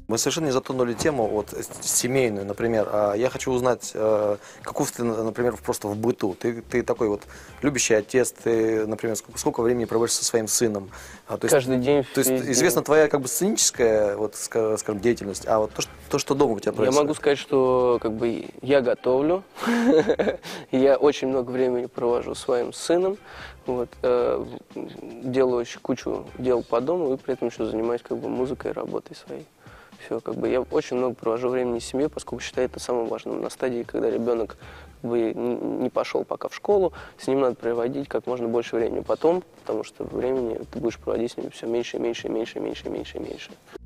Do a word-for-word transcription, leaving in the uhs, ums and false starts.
Мы совершенно не затронули тему вот, семейную, например. А Я хочу узнать, э, каков ты, например, просто в быту. Ты, ты такой вот любящий отец, ты, например, сколько, сколько времени проводишь со своим сыном? А, то есть, Каждый день, то есть весь известна день. твоя как бы сценическая, вот, ска- скажем, деятельность, а вот то, что, то, что дома у тебя Я происходит. могу сказать, что как бы я готовлю, я очень много времени провожу с своим сыном, вот, э, делаю еще кучу дел по дому и при этом еще занимаюсь как бы музыкой, работой своей. Все, как бы я очень много провожу времени с семьей, поскольку считаю это самым важным. На стадии, когда ребенок как бы не пошел пока в школу, с ним надо проводить как можно больше времени потом, потому что времени ты будешь проводить с ним все меньше, меньше, меньше, меньше, меньше, меньше.